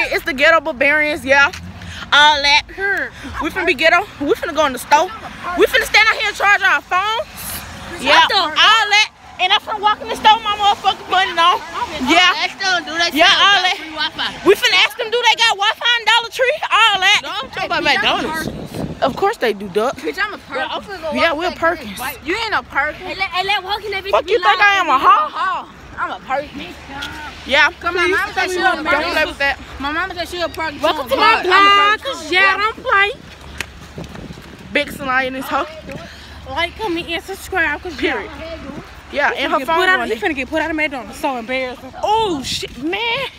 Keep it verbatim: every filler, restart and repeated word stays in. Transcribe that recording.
Period. It's the ghetto barbarians, yeah. All that. We finna be ghetto. We finna go in the store. We finna stand out here and charge our phones. Yeah, all that. And I'm finna walk in the store with my motherfucking money on. Yeah. Yeah, all that. We finna ask them, do they got Wi-Fi and Dollar Tree? All that. No, I'm talking about McDonald's. Of course they do, duck. Bitch, I'm a Perkins. Yeah, we're Perkins. You ain't a Perkins. Hey, let, hey, let walk in that bitch. Fuck you think I am a hog? I'm a Perkins. Yeah. Come on, my mama said she a Don't play Perkins. with that. My mama said she a Perkins. Welcome to my blog, cause yeah, don't play. Big Salai in this hoe. Like, comment, and subscribe, cause Period. Yeah, and her phone out, on he it. finna get put out of McDonald's. So embarrassing. Oh shit, man.